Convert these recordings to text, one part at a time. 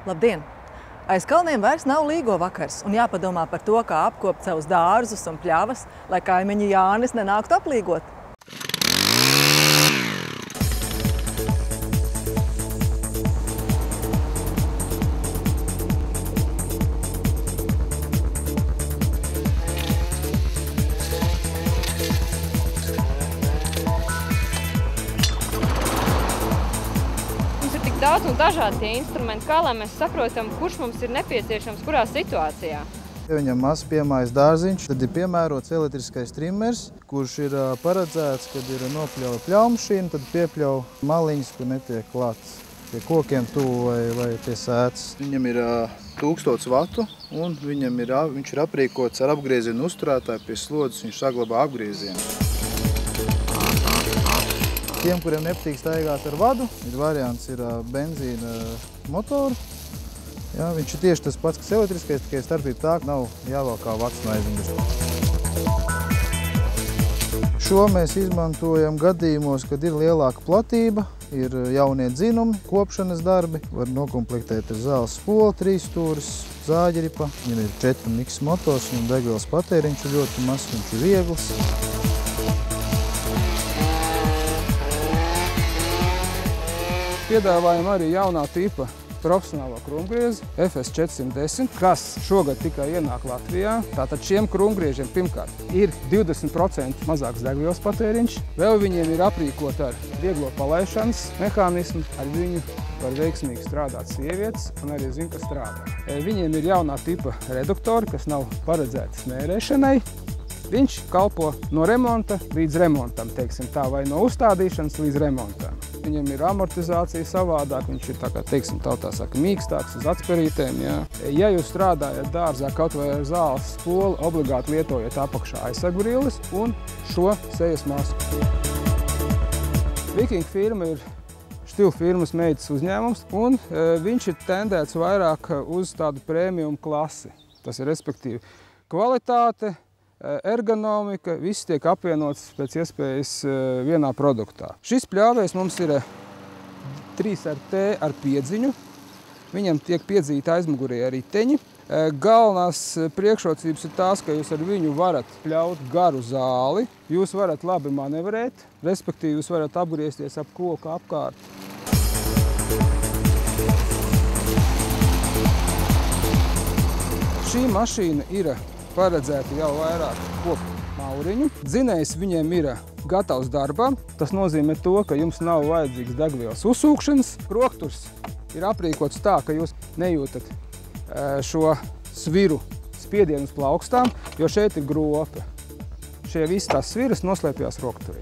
Labdien! Aiz kalniem vairs nav līgo vakars un jāpadomā par to, kā apkopt savus dārzus un pļavas, lai kaimiņu Jānis nenāktu aplīgot. Daudz un dažādi tie instrumenti, kā lai mēs saprotam, kurš mums ir nepieciešams, kurā situācijā. Ja viņam mazs piemājas dārziņš, tad ir piemērots elektriskais trimmers, kurš ir paredzēts, kad ir nopļauja pļaumašīna, tad piepļauj maliņas, kur netiek klāts pie kokiem tuvu vai pie sētas. Viņam ir 1000 vatu un viņš ir aprīkots ar apgriezienu uzturētāju pie slodzes, viņš saglabā apgriezienu. Tiem, kuriem nepatīk staigāt ar vadu, variants ir benzīna motoru. Jā, viņš ir tieši tas pats, kas elektriskais, tikai starpība tā, ka nav jāvalkā vats no aizmugures. Šo mēs izmantojam gadījumos, kad ir lielāka platība, ir jaunie dzinumi, kopšanas darbi. Var nokomplektēt ar zāles spoli, 3 stūris, zāģeripa. Viņam ir 4 miks motors, un degvielas patēriņš ir ļoti mazs, viņš ir viegls. Piedāvājam arī jaunā tipa profesionālo krūmgriezi FS410, kas šogad tikai ienāk Latvijā. Tātad šiem krūmgriežiem pirmkārt ir 20% mazāks degvielas patēriņš. Vēl viņiem ir aprīkot ar vieglo palaišanas mehānismu. Ar viņu var veiksmīgi strādāt sievietes un arī zina, ka strādā. Viņiem ir jaunā tipa reduktori, kas nav paredzēti smērēšanai. Viņš kalpo no remonta līdz remontam, teiksim tā, vai no uzstādīšanas līdz remontam. Viņam ir amortizācija savādāk, viņš ir, tā kā, teiksim, tautā saka, mīkstāks uz atsperītēm, jā. Ja jūs strādājat dārzā kaut vai ar zāles spoli, obligāti lietojiet apakšā aizsargbrilles un šo sejas masku. Viking firma ir Stila firmas meitas uzņēmums, un viņš ir tendēts vairāk uz tādu premium klasi. Tas ir respektīvi kvalitāte, ergonomika, viss tiek apvienots pēc iespējas vienā produktā. Šis pļāvējs mums ir 3RT ar piedziņu. Viņam tiek piedzīta aizmugurē riteņi. Galvenās priekšrocības ir tās, ka jūs ar viņu varat pļaut garu zāli. Jūs varat labi manevrēt, respektīvi jūs varat apgriezties ap koku apkārt. Šī mašīna ir paredzēti jau vairāk koku mauriņu. Dzinējs viņiem ir gatavs darbam. Tas nozīmē to, ka jums nav vajadzīgs degvielas uzsūkšanas. Krokturs ir aprīkots tā, ka jūs nejūtat šo sviru spiedienu uz plaukstām, jo šeit ir grope. Šie visi tās sviras noslēpjās rokturī.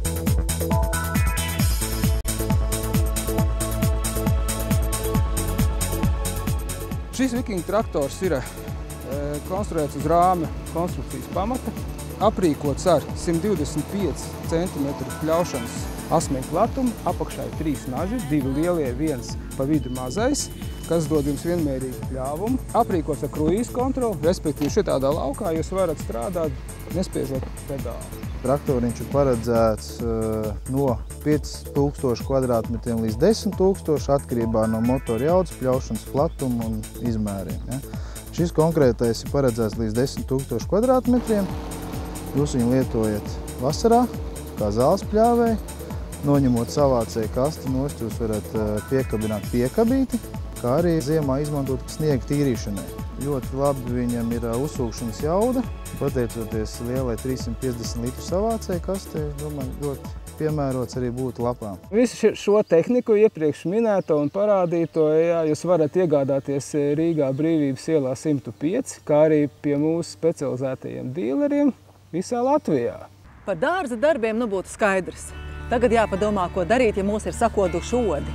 Šis Viking traktors ir konstruēts uz rāme konstrukcijas pamata, aprīkots ar 125 cm pļaušanas asmeņu platumu, apakšā ir 3 naži, 2 lielie, 1 pa vidu mazais, kas dod jums vienmērīgu pļāvumu. Aprīkots ar kruīzu kontroli, respektīvi šitādā laukā jūs varat strādāt, nespiežot pedāli. Traktoriņš ir paredzēts no 5000 kvadrātmetriem līdz 10 000, atkarībā no motora jaudas, pļaušanas platuma un izmēriem. Ja? Šis konkrētais ir paredzēts līdz 10 000 kvadrātmetriem. Jūs viņu lietojat vasarā, kā zāles pļāvēji. Noņemot savācēju kasti nost, jūs varat piekabināt piekabīti, kā arī ziemā izmantot sniega tīrīšanai. Ļoti labi viņam ir uzsūkšanas jauda. Pateicoties lielai 350 litru savācēju kastē, es domāju, ļoti piemērots arī būtu lapām. Visu šo tehniku iepriekš minēto un parādīto, jā, jūs varat iegādāties Rīgā Brīvības ielā 105, kā arī pie mūsu specializētajiem dīleriem visā Latvijā. Par dārza darbiem būtu skaidrs. Tagad jāpadomā, ko darīt, ja mūs ir sakoduši odi.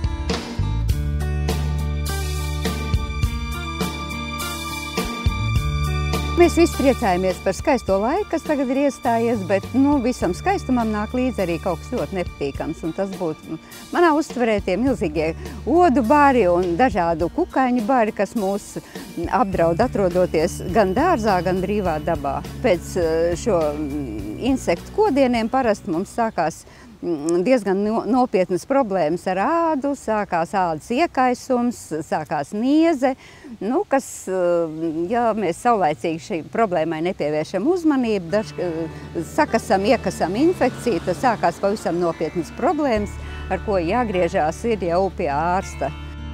Mēs visi priecājamies par skaisto laiku, kas tagad ir iestājies, bet visam skaistumam nāk līdzi arī kaut kas ļoti nepatīkams. Un tas būtu manā uztverē tie milzīgie odu bari un dažādu kukaiņu bari, kas mūs apdraud atrodoties gan dārzā, gan brīvā dabā. Pēc šo insektu kodieniem parasti mums sākās diezgan nopietnas problēmas ar ādu, sākās ādas iekaisums, sākās nieze, nu, kas, ja mēs saulaicīgi šī problēmai nepievēršam uzmanību, iekasam infekciju, tad sākās pavisam nopietnas problēmas, ar ko jāgriežās ir jau pie ārsta.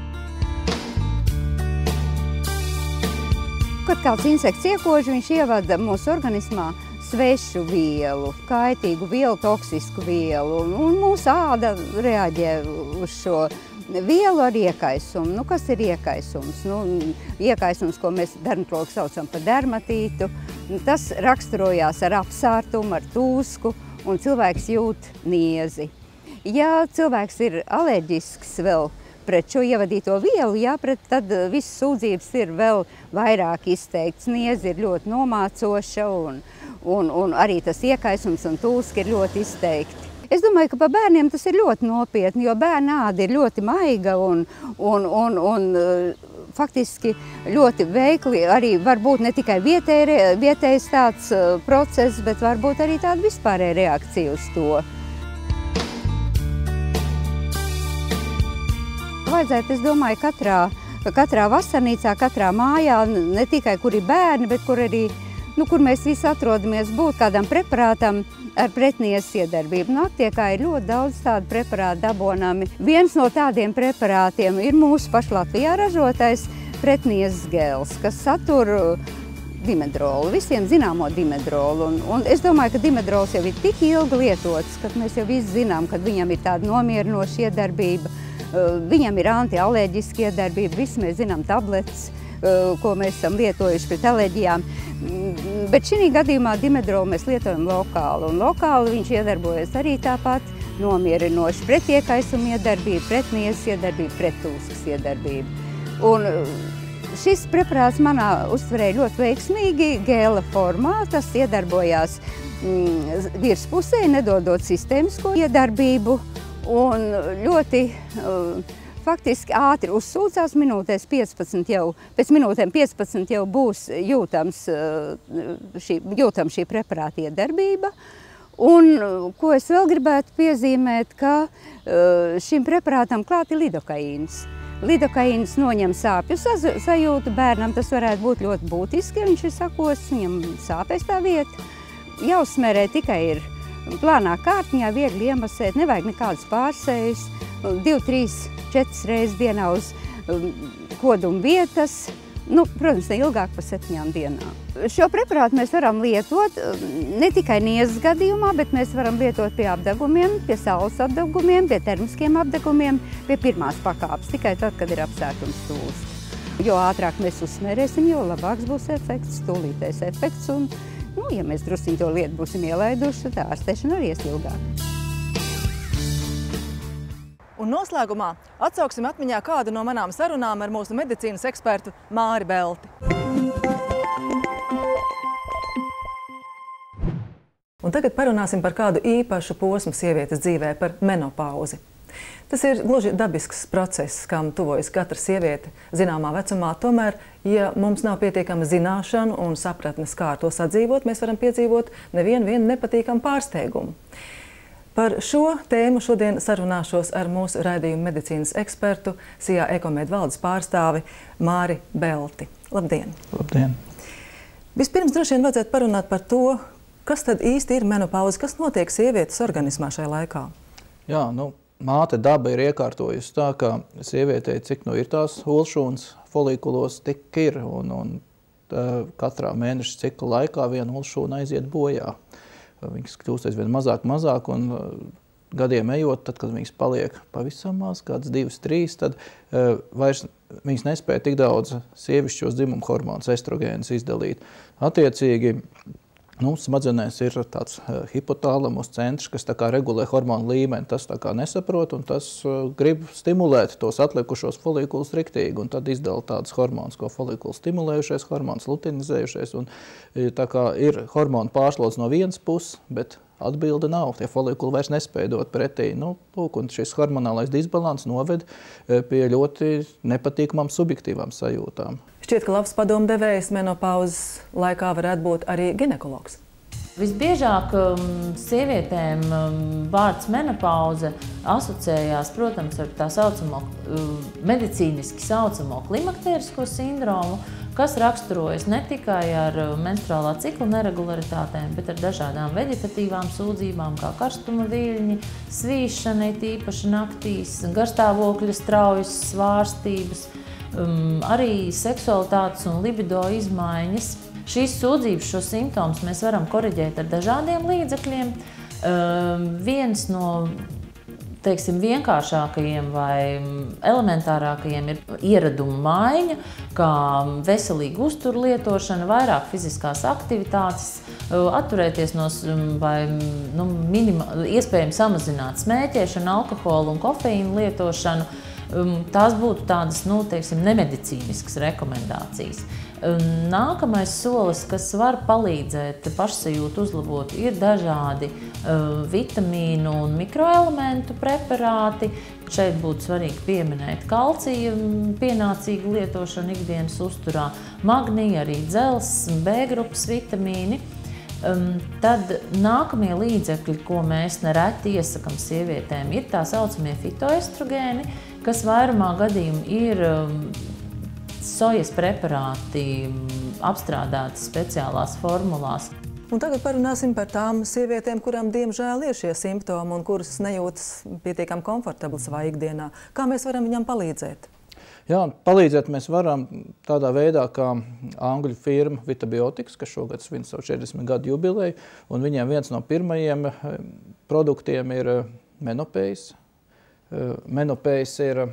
Kad kāds insekts iekož, viņš ievada mūsu organismā svešu vielu, kaitīgu vielu, toksisku vielu, un mūsu āda reaģē uz šo vielu ar iekaisumu. Nu, kas ir iekaisums? Nu, iekaisums, ko mēs dermatologi saucam par dermatītu, tas raksturojās ar apsārtumu, ar tūsku, un cilvēks jūt niezi. Ja cilvēks ir alerģisks vēl pret šo ievadīto vielu, tad visas sūdzības ir vēl vairāk izteikts. Nieze ir ļoti nomācoša un arī tas iekaisums un tūski ir ļoti izteikti. Es domāju, ka par bērniem tas ir ļoti nopietni, jo bērna āda ir ļoti maiga un faktiski ļoti veikli. Arī varbūt ne tikai vietējs tāds process, bet varbūt arī tāda vispārēja reakcija uz to. Vajadzētu, es domāju, katrā vasarnīcā, katrā mājā, ne tikai kur ir bērni, bet kur arī, kur mēs visi atrodamies, būt kādam preparātam ar pretniezes iedarbību. Aptiekā ir ļoti daudz tādu preparātu dabonami. Viens no tādiem preparātiem ir mūsu pašu Latvijā ražotais pretniezes gels, kas satur dimedrolu, visiem zināmo dimedrolu. Un es domāju, ka dimedrols jau ir tik ilgi lietots, ka mēs jau visi zinām, ka viņam ir tāda nomierinoša iedarbība. Viņam ir antialērģiska iedarbība, visi mēs zinām tabletes, ko mēs esam lietojuši pret alerģijām. Bet šī gadījumā dimedrolu mēs lietojam lokāli, un lokāli viņš iedarbojas arī tāpat nomierinoši pret iekaisumu iedarbību, pret niezes iedarbību, pret tūskas iedarbību. Un šis preparāts manā uztverē ļoti veiksmīgi gēla formā, tas iedarbojās virspusē, nedodot sistēmisko iedarbību. Un ļoti faktiski ātri uzsūcās, pēc minūtēm 15 jau būs jūtams šī preparāta iedarbība. Un ko es vēl gribētu piezīmēt, ka šim preparātam klāt ir lidokaīns. Lidokaīns noņem sāpju sajūtu bērnam, tas varētu būt ļoti būtiski, ja viņš ir sakos, viņam sāpēs tā vieta. Jāuzsmērē tikai ir plānā kārtiņā, viegli iemasēt, nevajag nekādas pārsējas, 2, 3, 4 reizes dienā uz koduma vietas, protams, ne ilgāk par 7 dienām. Šo preparātu mēs varam lietot ne tikai niezes gadījumā, bet mēs varam lietot pie apdegumiem, pie saules apdegumiem, pie termiskiem apdegumiem, pie pirmās pakāpes, tikai tad, kad ir apsērtums tūlis. Jo ātrāk mēs uzsmērēsim, jo labāks būs efekts, tūlītais efekts. Un, ja mēs drusciņ to lietu būsim ielaiduši, tad ārstēšana arī ies ilgāk. Un noslēgumā atsauksim atmiņā kādu no manām sarunām ar mūsu medicīnas ekspertu Māri Belti. Un tagad parunāsim par kādu īpašu posmu sievietes dzīvē, par menopauzi. Tas ir gluži dabisks process, kam tuvojas katra sieviete zināmā vecumā. Tomēr, ja mums nav pietiekama zināšanu un sapratnes, kā ar to sadzīvot, mēs varam piedzīvot nevienu nepatīkamu pārsteigumu. Par šo tēmu šodien sarunāšos ar mūsu raidījuma medicīnas ekspertu, SIA Ekomed valdes pārstāvi Māri Belti. Labdien! Labdien! Vispirms droši vien vajadzētu parunāt par to, kas tad īsti ir menopauze, kas notiek sievietes organismā šajā laikā? Jā, māte daba ir iekārtojusi tā, ka sievietei, cik ir tās ulšūnas folikulos, tik ir, un katrā mēneša cikla laikā viena ulšūna aiziet bojā. Viņas kļūst aizvien mazāk, un gadiem ejot, tad, kad viņas paliek pavisam maz, kāds 2, 3, tad vairs viņas nespēja tik daudz sievišķos dzimumu hormonus, estrogēnus izdalīt. Attiecīgi, smadzenēs ir tāds hipotālamus centrs, kas tā kā regulē hormonu līmeni. Tas tā kā nesaprot, un tas grib stimulēt tos atlikušos folikulus riktīgi, un tad izdala tādas hormonus, ko folikulu stimulējušais hormons, luteinizējušais, un tā kā ir hormonu pārslodz no vienas puses, bet atbilde nav. Tie folikuli vairs nespēja dot pretī. Un šis hormonālais disbalans noved pie ļoti nepatīkamām subjektīvām sajūtām. Šķiet, ka labs padomdevējs menopauzes laikā varētu būt arī ginekologs. Visbiežāk sievietēm vārds menopauze asociējās, protams, ar tā saucamo medicīniski saucamo klimakterisko sindromu, kas raksturojas ne tikai ar menstruālā cikla neregularitātēm, bet ar dažādām veģetatīvām sūdzībām, kā karstuma viļņi, svīšana, tīpaši naktīs, garstāvokļa straujas svārstības, arī seksualitātes un libido izmaiņas. Šīs sūdzības, šo simptomus mēs varam koriģēt ar dažādiem līdzekļiem. Viens no, teiksim, vienkāršākajiem vai elementārākajiem ir ieraduma maiņa, kā veselīga uztura lietošana, vairāk fiziskās aktivitātes, atturēties no vai iespējami samazināt smēķēšanu, alkoholu un kofeīnu lietošanu. Tās būtu tādas, teiksim, nemedicīniskas rekomendācijas. Nākamais solis, kas var palīdzēt pašsajūtu uzlabot, ir dažādi vitamīnu un mikroelementu preparāti. Šeit būtu svarīgi pieminēt kalcija pienācīgu lietošanu ikdienas uzturā, magnija, arī dzels, B grupas vitamīni. Tad nākamie līdzekļi, ko mēs nereti iesakam sievietēm, ir tā saucamie fitoestrogēni, kas vairumā gadījumu ir sojas preparāti apstrādāti speciālās formulās. Un tagad parunāsim par tām sievietēm, kurām diemžēl ir šie simptomi un kuras nejūtas pietiekami komfortabli savā ikdienā. Kā mēs varam viņam palīdzēt? Jā, palīdzēt mēs varam tādā veidā, kā angļu firma Vitabiotics, kas šogad svin savu 40 gadu jubileju, un viņiem viens no pirmajiem produktiem ir menopējas. Menopējas ir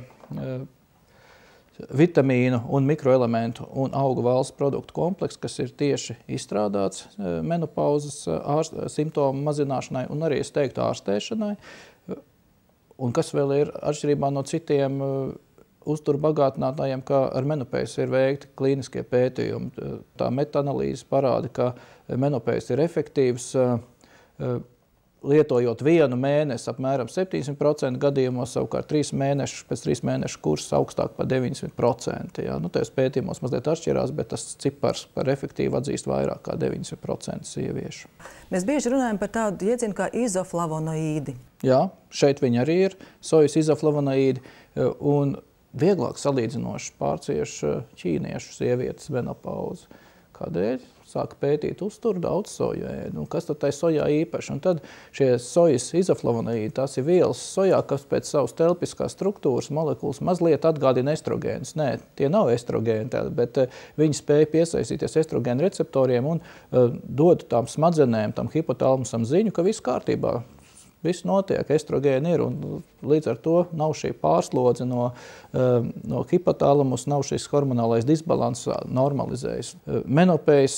vitamīnu un mikroelementu un augu valsts produktu komplekss, kas ir tieši izstrādāts menopauzes simptomu mazināšanai un arī, es teiktu, ārstēšanai. Un kas vēl ir atšķirībā no citiem uzturu bagātinātājiem, kā ar menopējas ir veikti klīniskie pētījumi. Tā metaanalīze parāda, ka menopējas ir efektīvs, lietojot 1 mēnesi apmēram 70% gadījumos, savukārt 3 mēnešus, pēc 3 mēnešu kursa augstāk par 90%. Jā. Tajos pētījumos mazliet atšķirās, bet tas cipars par efektīvu atzīst vairāk kā 90% sieviešu. Mēs bieži runājam par tādu jēdzienu kā izoflavonoīdi. Jā, šeit viņi arī ir, sojas izoflavonoīdi, un vieglāk salīdzinoši pārcieš ķīniešu sievietes menopauzi. Kādēļ? Sāka pētīt uzturu, daudz soju ēd. Kas tad tai sojā īpaši? Un tad šie sojas izoflavonoīdi, tās ir vielas sojā, kas pēc savas telpiskās struktūras molekulas mazliet atgādina estrogēnus. Nē, tie nav estrogēni, bet viņi spēja piesaistīties estrogēnu receptoriem un dod tām smadzenēm, tam hipotalamusam ziņu, ka viss kārtībā. Viss notiek, estrogēni ir, un līdz ar to nav šī pārslodze no hipotalamus, nav šis hormonālais disbalans normalizējis. Menopējas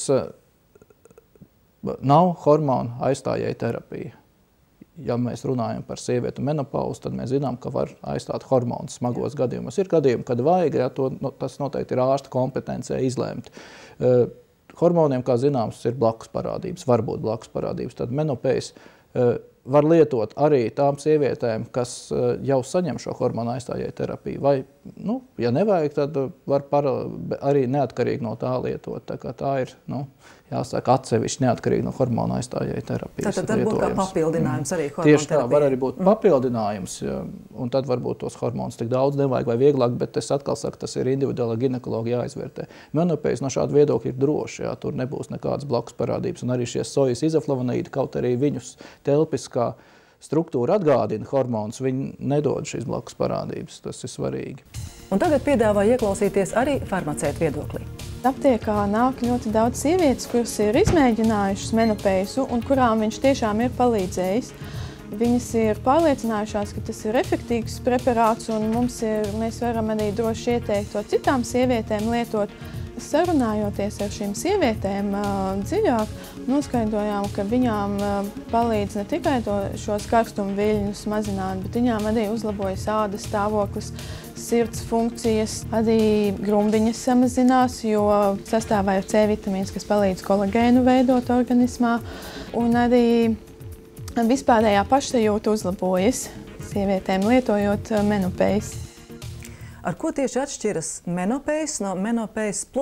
nav hormonu aizstājēja terapija. Ja mēs runājam par sievietu menopauzi, tad mēs zinām, ka var aizstāt hormonus smagos gadījumos. Ir gadījumi, kad vajag, tas noteikti ir ārsta kompetencē izlēmt. Hormoniem, kā zināms, ir blakus parādības, var būt blakus parādības. Tad menopējas var lietot arī tām sievietēm, kas jau saņem šo hormonu aizstājēju terapiju. Vai, ja nevajag, tad var arī neatkarīgi no tā lietot. Tā ir, jāsaka, atsevišķi neatkarīgi no hormonu aizstājēju terapijas. Tad var būt kā papildinājums arī hormonu terapija. Tieši tā, var arī būt papildinājums, un tad varbūt tos hormonus tik daudz nevajag vai vieglāk, bet es atkal saku, tas ir individuāla ginekologa jāizvērtē. Menopējas no šāda viedokļa ir droši, tur nebūs nekādas blakus parādības, un arī šie sojas izoflavonoīdi, kaut arī viņus telpiskā struktūra atgādina hormonus, viņi nedod šīs blakus parādības, tas ir svarīgi. Un tagad piedāvāju ieklausīties arī farmaceitu viedoklī. Aptiekā nāk ļoti daudz sievietes, kuras ir izmēģinājušas menopēju un kurām viņš tiešām ir palīdzējis. Viņas ir pārliecinājušās, ka tas ir efektīvs preparāts un mēs varam arī droši ieteikt to citām sievietēm lietot. Sarunājoties ar šīm sievietēm dziļāk, noskaidrojām, ka viņām palīdz ne tikai šos karstumu viļņus mazināt, bet viņām arī uzlabojas ādas stāvoklis, sirds funkcijas, arī grumbiņas samazinās, jo sastāvā ir C vitamīns, kas palīdz kolagēnu veidot organismā, un arī vispārējā pašsajūta uzlabojas sievietēm lietojot menopējas. Ar ko tieši atšķiras menopējas no menopējas plus?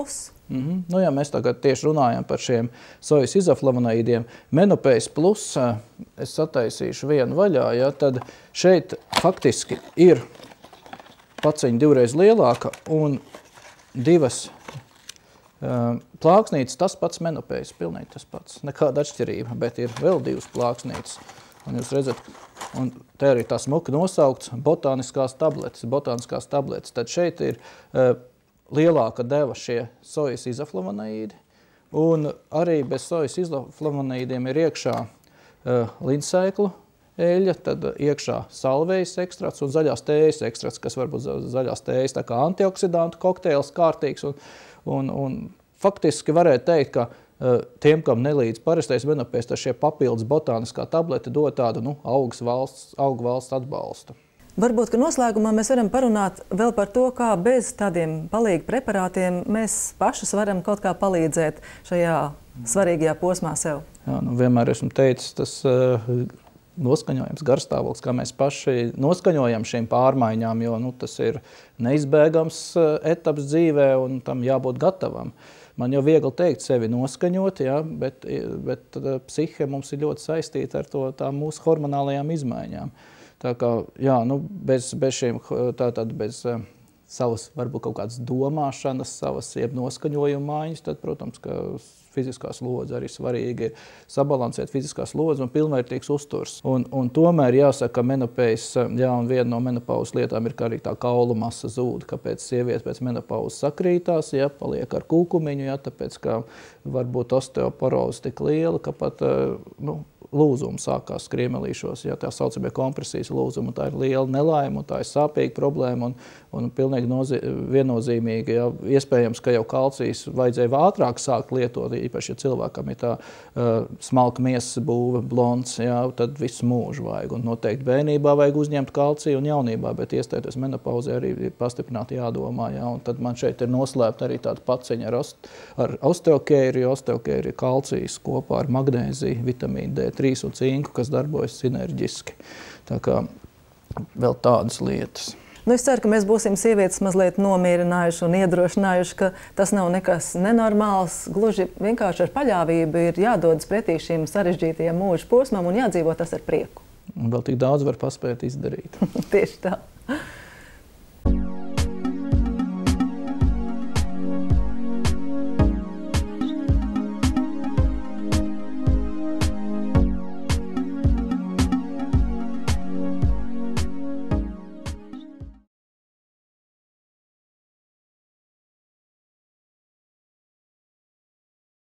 Nu, ja mēs tagad tieši runājam par šiem sojas izoflavonoīdiem, Menopējas plus, es sataisīšu vienu vaļā, ja, tad šeit faktiski ir paciņa 2 reizes lielāka un 2 plāksnītes, tas pats Menopējas, pilnīgi tas pats, nekāda atšķirība, bet ir vēl 2 plāksnītes. Un jūs redzat, un te arī tā smuki nosaukts botāniskās tabletes. Tad šeit ir lielāka deva šie sojas izoflavonoīdi, un arī bez sojas izoflavonoīdiem ir iekšā lindsēklu eļļa, tad iekšā salvejas ekstrakts un zaļās tējas ekstrakts, kas varbūt zaļās tējas tā kā antioksidantu kokteils kārtīgs, un faktiski varētu teikt, ka tiem, kam nelīdz parastais Menopējas, tad šie papildus botāniskā tablete dod tādu augu valsts atbalstu. Varbūt, ka noslēgumā mēs varam parunāt vēl par to, kā bez tādiem palīgu preparātiem mēs pašas varam kaut kā palīdzēt šajā svarīgajā posmā sev. Jā, vienmēr esmu teicis, tas noskaņojums, garstāvoklis, kā mēs paši noskaņojam šīm pārmaiņām, jo tas ir neizbēgams etaps dzīvē un tam jābūt gatavam. Man jau viegli teikt sevi noskaņot, ja, bet psihe mums ir ļoti saistīta ar tām mūsu hormonālajām izmaiņām. Tā kā, jā, bez savas, varbūt kaut kādas domāšanas, savas noskaņojuma maiņas, tad, protams, ka fiziskā slodze arī svarīgi ir sabalansēt fiziskā slodze un pilnvērtīgs uzturs. Un tomēr jāsaka, ka Menopējas, jā, un viena no menopauzes lietām ir, ka arī tā kaulu masa zūd, kāpēc sievietes pēc menopauzes sakrītās, ja, paliek ar kūkumiņu, ja, tāpēc, ka varbūt osteoporoze tik liela, ka pat, lūzumi sākās skriemelīšos, ja, tā saucamie kompresijas lūzumi, tā ir liela nelaime, un tā ir sāpīga problēma, un pilnīgi viennozīmīgi, ja, iespējams, ka jau kalcijas vajadzēja ātrāk sākt lietot, īpaši, ja cilvēkam ir tā smalka miesas būve, blonds, ja, tad visu mūžu vajag, un noteikti bērnībā vajag uzņemt kalciju un jaunībā, bet iestājoties menopauzē arī ir pastiprināti jādomā, ja, un tad man šeit ir noslēpta arī tāda paciņa ar osteokēriju, kalcijas kopā ar magnēziju, vitamīnu D3 un cinku, kas darbojas sinerģiski. Tā kā vēl tādas lietas. Es ceru, ka mēs būsim sievietes mazliet nomierinājuši un iedrošinājuši, ka tas nav nekas nenormāls. Gluži vienkārši ar paļāvību ir jādodas pretī šīm sarežģītajiem mūža posmam un jādzīvo tas ar prieku. Un vēl tik daudz var paspēt izdarīt. Tieši tā.